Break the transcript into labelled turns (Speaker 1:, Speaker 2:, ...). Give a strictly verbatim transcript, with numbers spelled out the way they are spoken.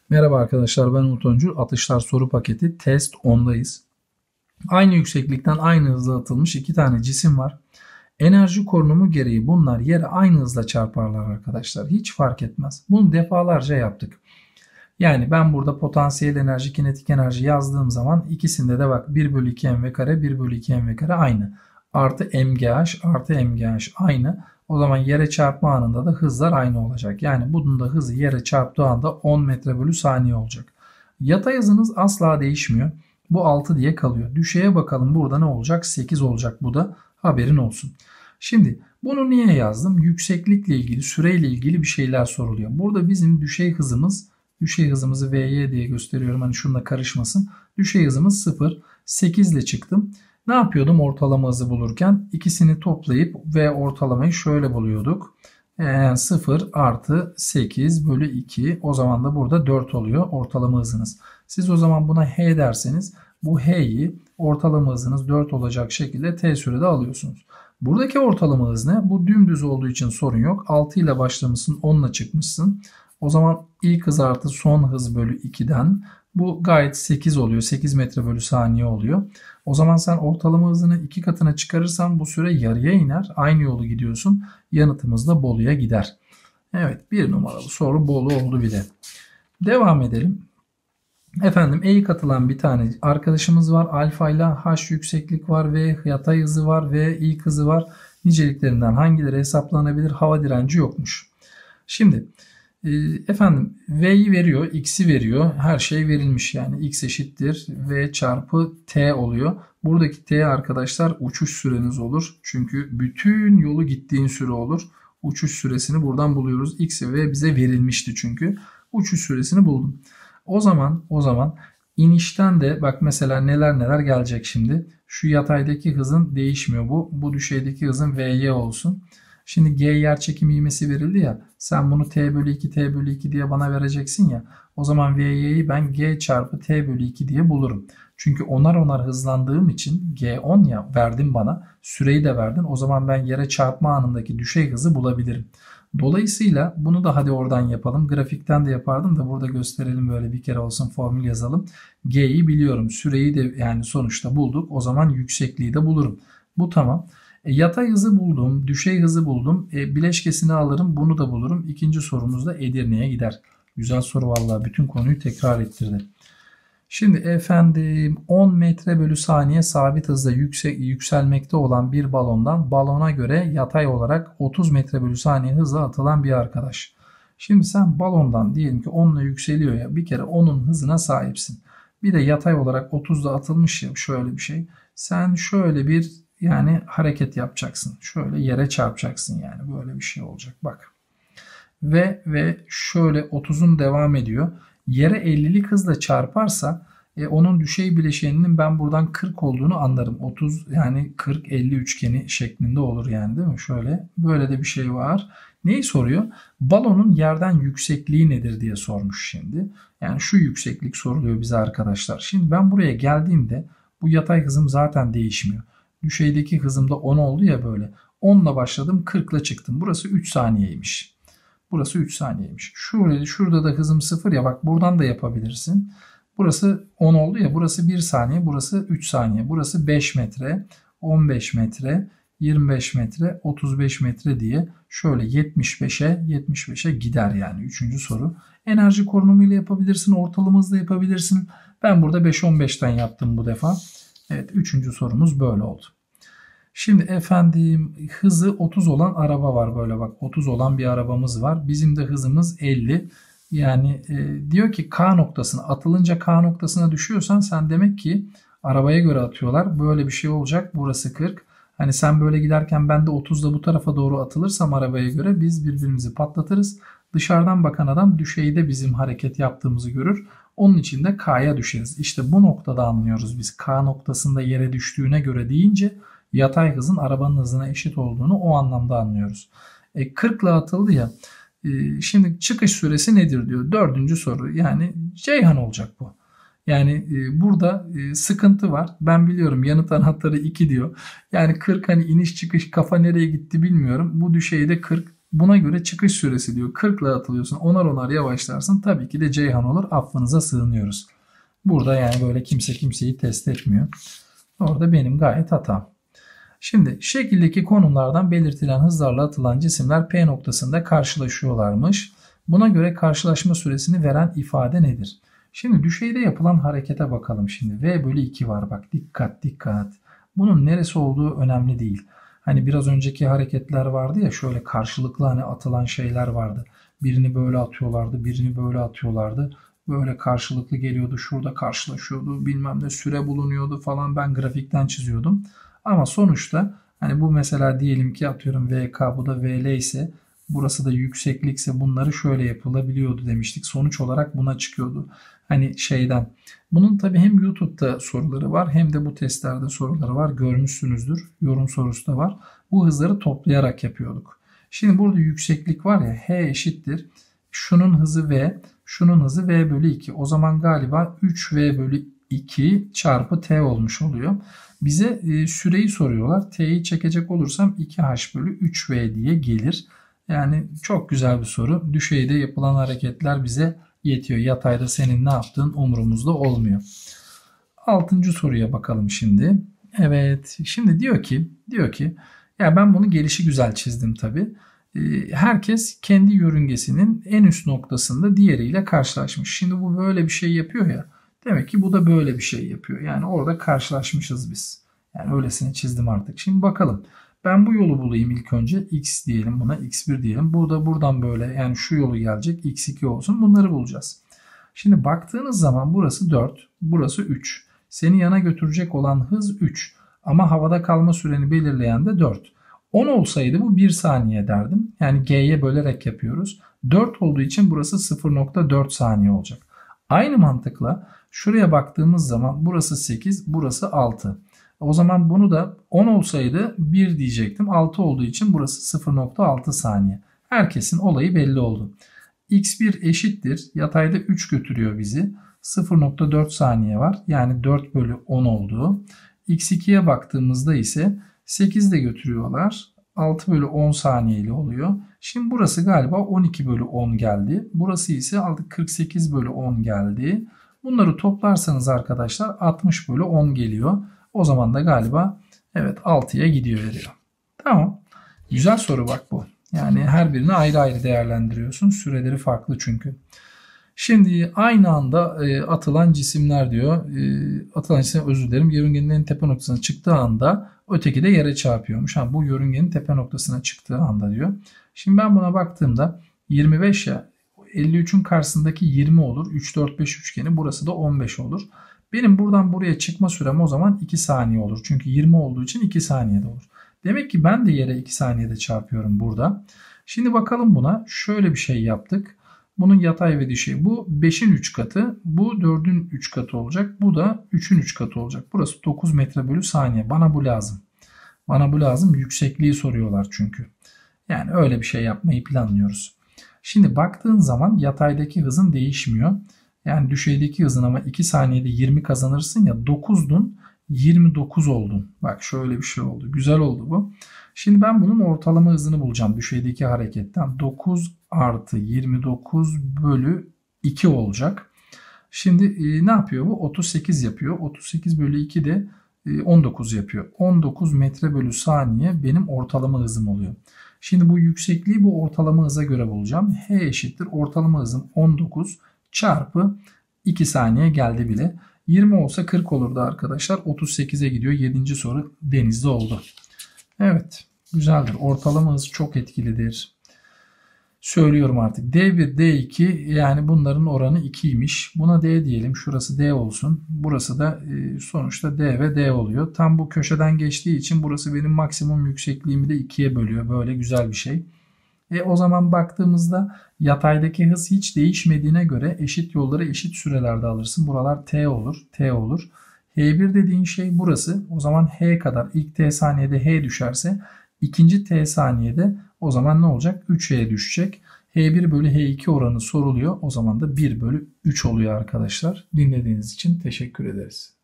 Speaker 1: Merhaba arkadaşlar, ben Umut Öncül. Atışlar soru paketi test ondayız. Aynı yükseklikten aynı hızla atılmış iki tane cisim var. Enerji korunumu gereği bunlar yere aynı hızla çarparlar arkadaşlar. Hiç fark etmez. Bunu defalarca yaptık. Yani ben burada potansiyel enerji, kinetik enerji yazdığım zaman ikisinde de bak bir bölü iki mv kare, bir bölü iki mv kare aynı. Artı mgh artı mgh aynı. O zaman yere çarpma anında da hızlar aynı olacak. Yani bunun da hızı yere çarptığı anda on metre bölü saniye olacak. Yatay hızınız asla değişmiyor. Bu altı diye kalıyor. Düşeye bakalım burada ne olacak? sekiz olacak bu da. Haberin olsun. Şimdi bunu niye yazdım? Yükseklikle ilgili, süreyle ilgili bir şeyler soruluyor. Burada bizim düşey hızımız, düşey hızımızı Vy diye gösteriyorum. Hani şununla karışmasın. Düşey hızımız sıfır. sekiz ile çıktım. Ne yapıyordum ortalama hızı bulurken? İkisini toplayıp ve ortalamayı şöyle buluyorduk. Yani sıfır artı sekiz bölü iki, o zaman da burada dört oluyor ortalama hızınız. Siz o zaman buna h derseniz bu h'yi ortalama hızınız dört olacak şekilde t sürede alıyorsunuz. Buradaki ortalama hız ne? Bu dümdüz olduğu için sorun yok. altı ile başlamışsın, on ile çıkmışsın. O zaman ilk hız artı son hız bölü ikiden bu gayet sekiz oluyor. sekiz metre bölü saniye oluyor. O zaman sen ortalama hızını iki katına çıkarırsan bu süre yarıya iner. Aynı yolu gidiyorsun. Yanıtımız da Bolu'ya gider. Evet, bir numaralı soru Bolu oldu bir de. Devam edelim. Efendim E'ye katılan bir tane arkadaşımız var. Alfa ile H yükseklik var ve yatay hızı var ve ilk hızı var. Niceliklerinden hangileri hesaplanabilir? Hava direnci yokmuş. Şimdi e, efendim V'yi veriyor, X'i veriyor. Her şey verilmiş yani. X eşittir V çarpı T oluyor. Buradaki T arkadaşlar uçuş süreniz olur. Çünkü bütün yolu gittiğin süre olur. Uçuş süresini buradan buluyoruz. X ve V bize verilmişti çünkü. Uçuş süresini buldum. O zaman o zaman inişten de bak mesela neler neler gelecek şimdi. Şu yataydaki hızın değişmiyor bu. Bu düşeydeki hızın Vy olsun. Şimdi G yerçekim ivmesi verildi ya. Sen bunu T bölü iki T bölü iki diye bana vereceksin ya. O zaman Vy'yi ben G çarpı T bölü iki diye bulurum. Çünkü onar onar hızlandığım için G on ya verdin bana. Süreyi de verdin. O zaman ben yere çarpma anındaki düşey hızı bulabilirim. Dolayısıyla bunu da hadi oradan yapalım. Grafikten de yapardım da burada gösterelim, böyle bir kere olsun formül yazalım. G'yi biliyorum. Süreyi de yani sonuçta bulduk. O zaman yüksekliği de bulurum. Bu tamam. E, yatay hızı buldum. Düşey hızı buldum. E, bileşkesini alırım. Bunu da bulurum. İkinci sorumuz da Edirne'ye gider. Güzel soru vallahi. Bütün konuyu tekrar ettirdi. Şimdi efendim on metre bölü saniye sabit hızla yüksek, yükselmekte olan bir balondan balona göre yatay olarak otuz metre bölü saniye hızla atılan bir arkadaş. Şimdi sen balondan diyelim ki on ile yükseliyor ya, bir kere onun hızına sahipsin. Bir de yatay olarak otuzda atılmış ya, şöyle bir şey. Sen şöyle bir yani hareket yapacaksın. Şöyle yere çarpacaksın, yani böyle bir şey olacak bak. Ve ve şöyle otuzun devam ediyor. Yere ellilik hızla çarparsa e, onun düşey bileşeninin ben buradan kırk olduğunu anlarım. otuz yani kırk elli üçgeni şeklinde olur yani, değil mi? Şöyle böyle de bir şey var. Neyi soruyor? Balonun yerden yüksekliği nedir diye sormuş şimdi. Yani şu yükseklik soruluyor bize arkadaşlar. Şimdi ben buraya geldiğimde bu yatay hızım zaten değişmiyor. Düşeydeki hızım da on oldu ya böyle. on ile başladım, kırk ile çıktım. Burası üç saniyeymiş. Burası üç saniyeymiş. Şurada, şurada da hızım sıfır ya, bak buradan da yapabilirsin. Burası on oldu ya, burası bir saniye, burası üç saniye. Burası beş metre, on beş metre, yirmi beş metre, otuz beş metre diye şöyle yetmiş beşe yetmiş beşe gider yani. Üçüncü soru. Enerji korunumu ile yapabilirsin, ortalama hızla yapabilirsin. Ben burada beş on beşten yaptım bu defa. Evet, üçüncü sorumuz böyle oldu. Şimdi efendim hızı otuz olan araba var, böyle bak otuz olan bir arabamız var. Bizim de hızımız elli. Yani e, diyor ki K noktasına atılınca K noktasına düşüyorsan sen demek ki arabaya göre atıyorlar. Böyle bir şey olacak. Burası kırk. Hani sen böyle giderken ben de otuzda bu tarafa doğru atılırsam arabaya göre biz birbirimizi patlatırız. Dışarıdan bakan adam düşeyde bizim hareket yaptığımızı görür. Onun için de K'ya düşeriz. İşte bu noktada anlıyoruz biz. K noktasında yere düştüğüne göre deyince yatay hızın arabanın hızına eşit olduğunu o anlamda anlıyoruz. E, kırk ile atıldı ya. E, şimdi çıkış süresi nedir diyor. Dördüncü soru. Yani Ceyhan olacak bu. Yani e, burada e, sıkıntı var. Ben biliyorum yanıt anahtarı iki diyor. Yani kırk, hani iniş çıkış kafa nereye gitti bilmiyorum. Bu düşeyde kırk. Buna göre çıkış süresi diyor kırk ile atılıyorsun, onar onar yavaşlarsın. Tabii ki de Ceyhan olur. Affınıza sığınıyoruz. Burada yani böyle kimse kimseyi test etmiyor. Orada benim gayet hatam. Şimdi şekildeki konumlardan belirtilen hızlarla atılan cisimler P noktasında karşılaşıyorlarmış. Buna göre karşılaşma süresini veren ifade nedir? Şimdi düşeyde yapılan harekete bakalım şimdi. V bölü iki var bak, dikkat dikkat. Bunun neresi olduğu önemli değil. Hani biraz önceki hareketler vardı ya, şöyle karşılıklı hani atılan şeyler vardı. Birini böyle atıyorlardı, birini böyle atıyorlardı. Böyle karşılıklı geliyordu, şurada karşılaşıyordu, bilmem ne süre bulunuyordu falan, ben grafikten çiziyordum. Ama sonuçta hani bu mesela diyelim ki atıyorum V K, bu da V L ise, burası da yükseklikse bunları şöyle yapılabiliyordu demiştik. Sonuç olarak buna çıkıyordu. Hani şeyden. Bunun tabii hem YouTube'da soruları var hem de bu testlerde soruları var. Görmüşsünüzdür. Yorum sorusu da var. Bu hızları toplayarak yapıyorduk. Şimdi burada yükseklik var ya, H eşittir. Şunun hızı V, şunun hızı V bölü iki. O zaman galiba üç V bölü iki çarpı T olmuş oluyor. Bize e, süreyi soruyorlar. T'yi çekecek olursam iki H bölü üç V diye gelir. Yani çok güzel bir soru. Düşeyde yapılan hareketler bize yetiyor. Yatayda senin ne yaptığın umurumuzda olmuyor. Altıncı soruya bakalım şimdi. Evet. Şimdi diyor ki, diyor ki ya ben bunu gelişigüzel çizdim tabii. Herkes kendi yörüngesinin en üst noktasında diğeriyle karşılaşmış. Şimdi bu böyle bir şey yapıyor ya. Demek ki bu da böyle bir şey yapıyor. Yani orada karşılaşmışız biz. Yani öylesine çizdim artık. Şimdi bakalım. Ben bu yolu bulayım ilk önce. X diyelim buna. X bir diyelim. Bu da buradan böyle, yani şu yolu gelecek. X iki olsun. Bunları bulacağız. Şimdi baktığınız zaman burası dört. Burası üç. Seni yana götürecek olan hız üç. Ama havada kalma süreni belirleyen de dört. on olsaydı bu bir saniye derdim. Yani G'ye bölerek yapıyoruz. dört olduğu için burası sıfır nokta dört saniye olacak. Aynı mantıkla şuraya baktığımız zaman burası sekiz, burası altı. O zaman bunu da on olsaydı bir diyecektim. altı olduğu için burası sıfır nokta altı saniye. Herkesin olayı belli oldu. X bir eşittir. Yatayda üç götürüyor bizi. sıfır nokta dört saniye var. Yani dört bölü on oldu. X ikiye baktığımızda ise sekiz de götürüyorlar. altı bölü on saniyeli oluyor. Şimdi burası galiba on iki bölü on geldi. Burası ise kırk sekiz bölü on geldi. Bunları toplarsanız arkadaşlar altmış bölü on geliyor. O zaman da galiba evet altıya gidiyor veriyor. Tamam. Güzel soru bak bu. Yani her birini ayrı ayrı değerlendiriyorsun. Süreleri farklı çünkü. Şimdi aynı anda e, atılan cisimler diyor. E, atılan cisim, özür dilerim. Yörüngenin en tepe noktasına çıktığı anda öteki de yere çarpıyormuş. Ha, bu yörüngenin tepe noktasına çıktığı anda diyor. Şimdi ben buna baktığımda yirmi beş ya, elli üçün karşısındaki yirmi olur. üç dört beş üçgeni, burası da on beş olur. Benim buradan buraya çıkma sürem o zaman iki saniye olur. Çünkü yirmi olduğu için iki saniyede olur. Demek ki ben de yere iki saniyede çarpıyorum burada. Şimdi bakalım buna. Şöyle bir şey yaptık. Bunun yatay ve dişi. Bu beşin üç katı. Bu dördün üç katı olacak. Bu da üçün üç katı olacak. Burası dokuz metre bölü saniye. Bana bu lazım. Bana bu lazım. Yüksekliği soruyorlar çünkü. Yani öyle bir şey yapmayı planlıyoruz. Şimdi baktığın zaman yataydaki hızın değişmiyor. Yani düşeydeki hızın ama iki saniyede yirmi kazanırsın ya, dokuzdun yirmi dokuz oldun. Bak şöyle bir şey oldu. Güzel oldu bu. Şimdi ben bunun ortalama hızını bulacağım düşeydeki hareketten. dokuz artı yirmi dokuz bölü iki olacak. Şimdi e, ne yapıyor bu? otuz sekiz yapıyor. otuz sekiz bölü iki de e, on dokuz yapıyor. on dokuz metre bölü saniye benim ortalama hızım oluyor. Şimdi bu yüksekliği bu ortalama hıza göre bulacağım. H eşittir. Ortalama hızım on dokuz çarpı iki saniye geldi bile. yirmi olsa kırk olurdu arkadaşlar. otuz sekize gidiyor. yedinci soru denizde oldu. Evet. Güzeldir. Ortalama hız çok etkilidir. Söylüyorum artık. D bir, D iki, yani bunların oranı ikiymiş. Buna D diyelim. Şurası D olsun. Burası da e, sonuçta D ve D oluyor. Tam bu köşeden geçtiği için burası benim maksimum yüksekliğimi de ikiye bölüyor. Böyle güzel bir şey. E o zaman baktığımızda yataydaki hız hiç değişmediğine göre eşit yolları eşit sürelerde alırsın. Buralar T olur, T olur. H bir dediğin şey burası. O zaman H kadar ilk T saniyede H düşerse ikinci T saniyede o zaman ne olacak? üç H düşecek. H bir bölü H iki oranı soruluyor. O zaman da bir bölü üç oluyor arkadaşlar. Dinlediğiniz için teşekkür ederiz.